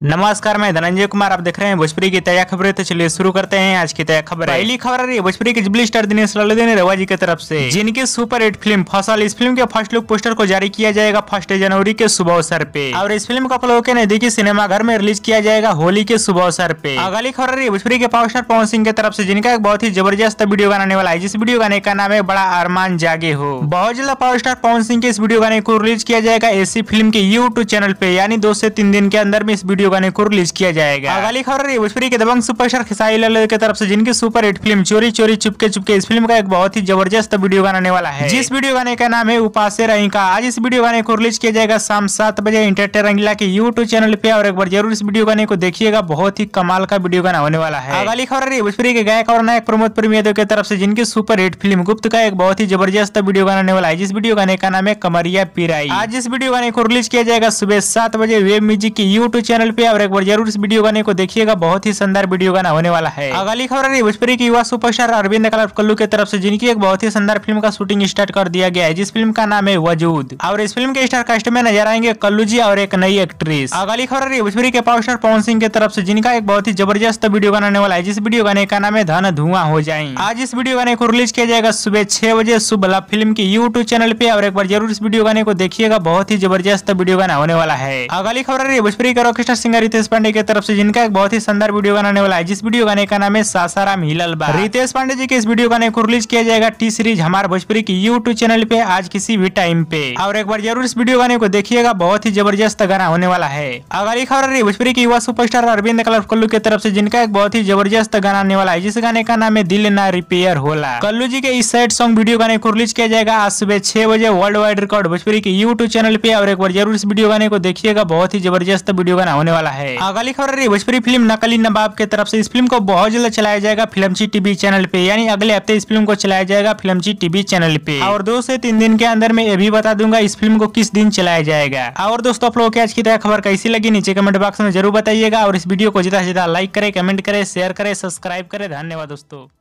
नमस्कार, मैं धनंजय कुमार। आप देख रहे हैं भोजपुरी की ताजा खबरें। तो चलिए शुरू करते हैं आज की ताजा खबर। पहली खबर आ रही है भोजपुरी के जुबली स्टार दिनेश रवा जी की तरफ से, जिनकी सुपर हिट फिल्म फसल, इस फिल्म के फर्स्ट लुक पोस्टर को जारी किया जाएगा 1 जनवरी के शुभ अवसर पे, और इस फिल्म को आप लोगों के नजदीकी सिनेमाघर में रिलीज किया जाएगा होली के शुभ अवसर पे। अगली खबर आ रही है भोजपुरी के पावर स्टार पवन सिंह की तरफ से, जिनका एक बहुत ही जबरदस्त वीडियो गाना आने वाला है, जिस वीडियो गाने का नाम है बड़ा अरमान जागे हो। बहुत जल्द पावर स्टार पवन सिंह के इस वीडियो गाने को रिलीज किया जाएगा एसी फिल्म के यूट्यूब चैनल पे, यानी 2 से 3 दिन के अंदर में इस वीडियो गाने को रिलीज किया जाएगा। अगली खबर है भोजपुरी के दबंग सुपरस्टार खेसारी लाल की तरफ से, जिनकी सुपर हिट फिल्म चोरी चोरी चुपके चुपके, इस फिल्म का एक बहुत ही जबरदस्त वीडियो गाना आने वाला है, जिस वीडियो गाने का नाम है उपासे रंगीला। आज इस वीडियो गाने को रिलीज किया जाएगा शाम 7 बजे एंटरटेन रंगीला के यूट्यूब चैनल पे, और एक बार जरूर इस वीडियो गाने को देखिएगा, बहुत ही कमाल का वीडियो गाना होने वाला है। अगली खबर है भोजपुरी के गायक और नायक प्रमोद प्रेम यादव की तरफ से, जिनकी सुपर हिट फिल्म गुप्त का एक बहुत ही जबरदस्त वीडियो गाना आने वाला है, जिस वीडियो गाने का नाम है कमरिया पिराई। आज इस वीडियो गाने को रिलीज किया जाएगा सुबह 7 बजे वेब म्यूजिक के यूट्यूब चैनल पे, और एक बार जरूर इस वीडियो गाने को देखिएगा, बहुत ही शानदार वीडियो गाना होने वाला है। अगली खबर है भोजपुरी की युवा सुपरस्टार अरविंद कल्लू की तरफ से, जिनकी एक बहुत ही शानदार फिल्म का शूटिंग स्टार्ट कर दिया गया है, जिस फिल्म का नाम है वजूद, और इस फिल्म के स्टार कास्ट में नजर आएंगे कल्लू जी और एक नई एक्ट्रेस। अगली खबर है भोजपुरी के पावर स्टार पवन सिंह की तरफ से, जिनका एक बहुत ही जबरदस्त वीडियो गाना आने वाला है, जिस वीडियो गाने का नाम है धन धुआं हो जाए। आज इस वीडियो गाने को रिलीज किया जाएगा सुबह 6 बजे शुभ लाभ फिल्म के यूट्यूब चैनल पे, और एक बार जरूर इस वीडियो गाने को देखिएगा, बहुत ही जबरदस्त वीडियो गाना होने वाला है। अगली खबर है भोजपुरी के रॉकस्टार सिंगर रितेश पांडे की तरफ से, जिनका एक बहुत ही शानदार वीडियो गाना आने वाला है, जिस वीडियो गाने का नाम है सासाराम हिलल बा। रितेश पांडे जी के इस वीडियो गाने को रिलीज किया जाएगा टी सीरीज हमारे भोजपुरी की यूट्यूब चैनल पे आज किसी भी टाइम पे, और एक बार जरूर इस वीडियो गाने को देखिएगा, बहुत ही जबरदस्त गाना होने वाला है। अगली खबर है भोजपुरी की युवा सुपरस्टार अरविंद कल्लू की तरफ से, जिनका एक बहुत ही जबरदस्त गाना आने वाला है, जिस गाने का नाम है दिल ना रिपेयर होला। कल्लू जी के इस सैड सॉन्ग वीडियो गाने को रिलीज किया जाएगा आज सुबह 6 बजे वर्ल्ड वाइड रिकॉर्ड भोजपुरी के यूट्यूब चैनल पे, और एक बार जरूर इस वीडियो गाने को देखिएगा, बहुत ही जबरदस्त वीडियो गाना होने वाला है। अगली खबर है भोजपुरी फिल्म नकली नवाब की तरफ से, इस फिल्म को बहुत जल्द चलाया जाएगा फिल्मची टीवी चैनल पे, यानी अगले हफ्ते इस फिल्म को चलाया जाएगा फिल्मची टीवी चैनल पे, और 2 से 3 दिन के अंदर में ये भी बता दूंगा इस फिल्म को किस दिन चलाया जाएगा। और दोस्तों, आप लोगों को आज की तरह खबर कैसी लगी नीचे कमेंट बॉक्स में जरूर बताइएगा, और इस वीडियो को ज्यादा से ज्यादा लाइक करें, कमेंट करें, शेयर करें, सब्सक्राइब करें। धन्यवाद दोस्तों।